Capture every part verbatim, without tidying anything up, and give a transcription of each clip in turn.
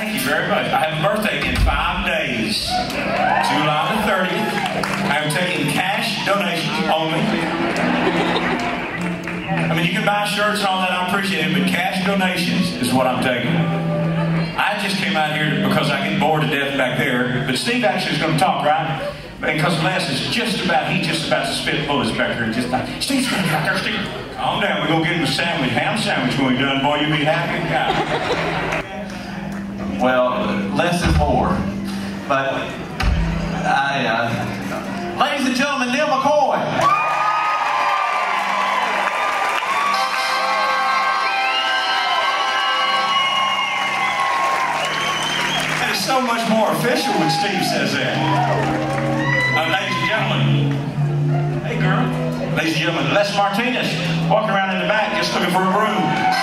Thank you very much. I have a birthday in five days. July the thirtieth. I'm taking cash donations only. I mean, you can buy shirts and all that, I appreciate it, but cash donations is what I'm taking. I just came out here because I get bored to death back there, but Steve actually is going to talk, right? Because Les is just about, he's just about to spit bullets back there. Just like, Steve's going to be out there, Steve. Calm down, we're going to get him a sandwich, ham sandwich when we're done, boy, you'll be happy. God. Well, less is more. But I, uh, ladies and gentlemen, Neal McCoy. It's so much more official when Steve says that. Uh, ladies and gentlemen, hey girl, ladies and gentlemen, Les Martinez, walking around in the back just looking for a room.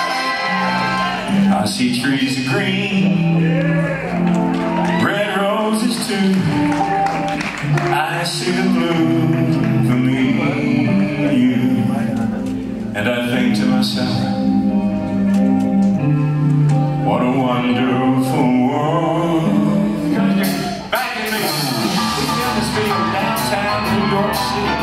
I see trees of green, red roses too. I see the bloom for me and you, and I think to myself, what a wonderful world. Back in the down the street of downtown New York City.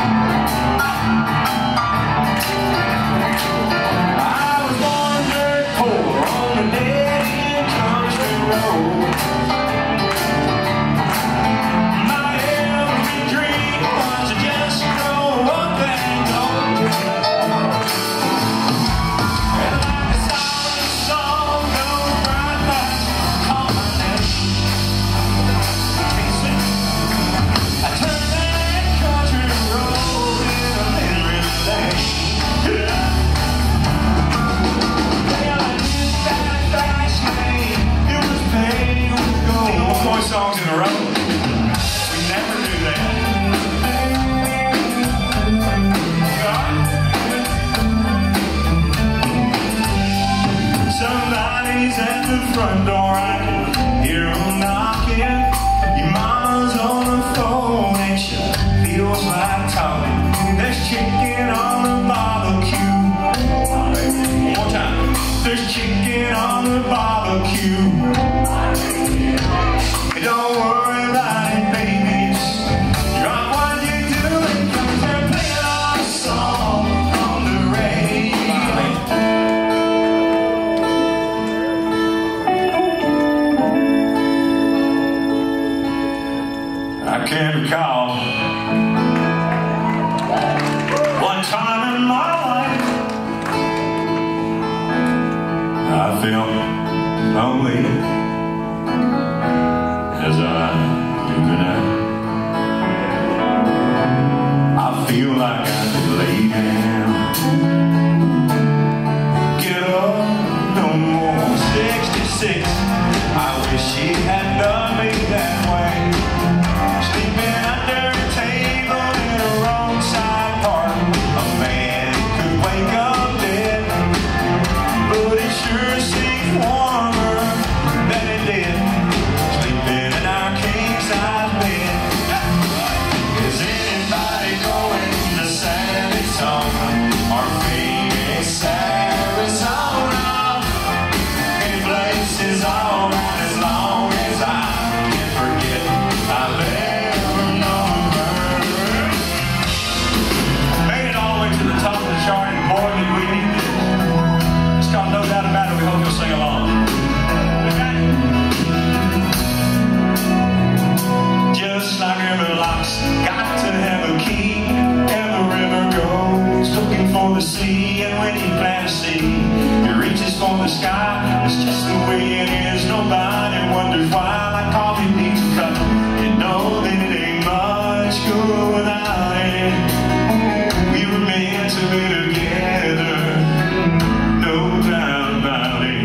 Songs in a row. We never do that. Somebody's at the front door. I can hear them knocking. Your mama's on the phone and she feels like talking. There's chicken on the barbecue. One more time. There's chicken on the barbecue. Don't worry about it, baby. Just drop what you're doing, 'cause they're playing our song on the radio. I can't recall one time in my life I felt lonely as I do tonight. I feel like I could lay down, get up, no more. Sixty-six, I wish she had done me that way. Sleeping under a table in a roadside park. A man could wake up dead, but it sure seems warmer than it did. Sea, and when you plant a seed, it reaches for the sky. It's just the way it is. Nobody wonders why. Like coffee needs a cup, you know that it ain't much good without it. We were meant to be together, no doubt about it.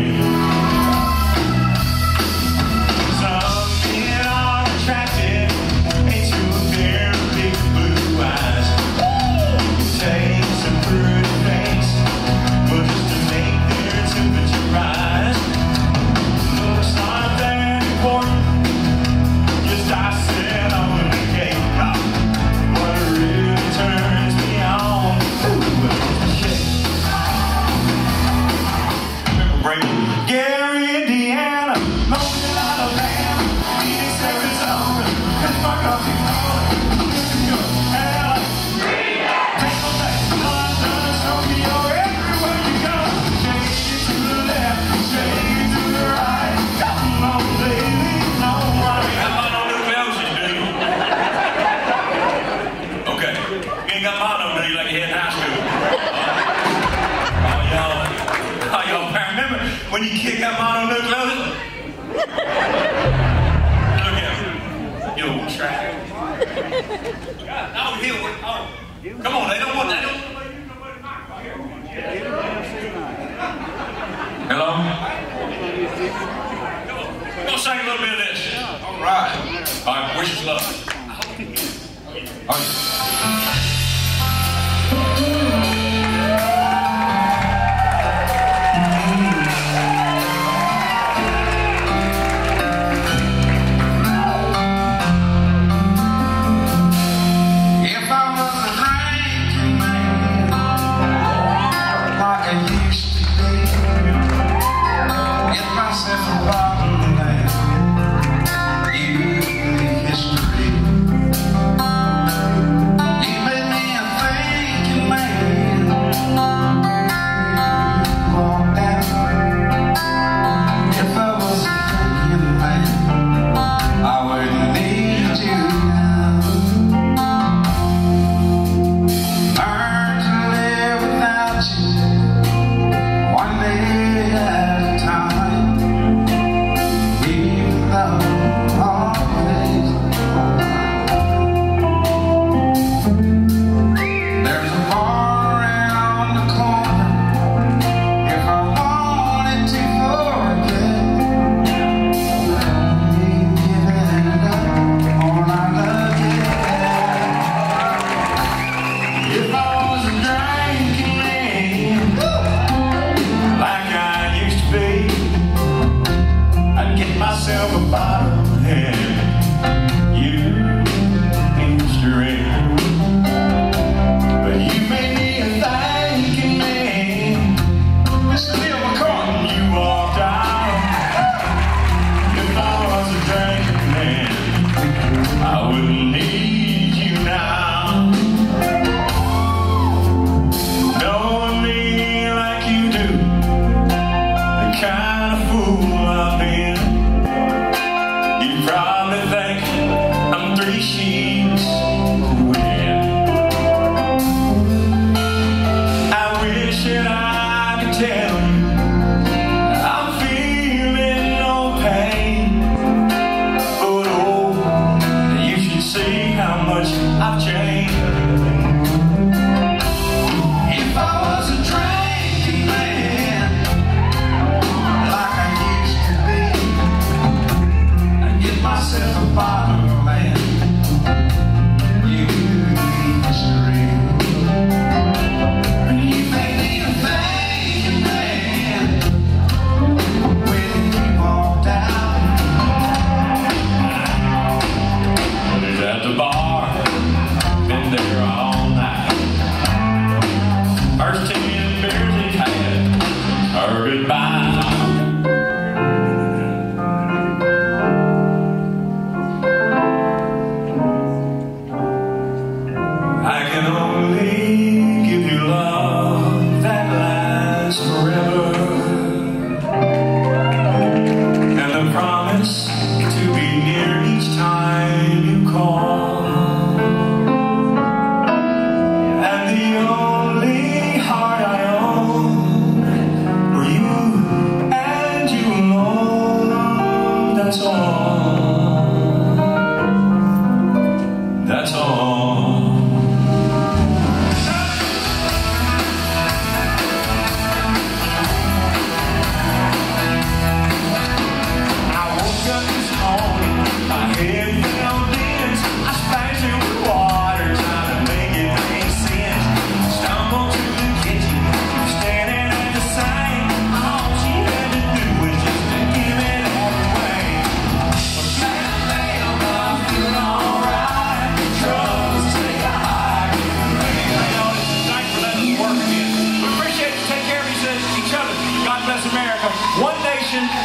Some men are attracted into a pair of big blue eyes. Take some pretty face, but just to make their temperature rise. Looks not that important, just icing on the cake. What really turns me on is the shake. Remember Bremen, Gary, Indiana, most when you kick that mononucleosis? Look at him. You old track. Oh, here. Oh. Come on, they don't want that. Hello? Go sing a little bit of this. All right. All right, wish us luck. All right. One nation,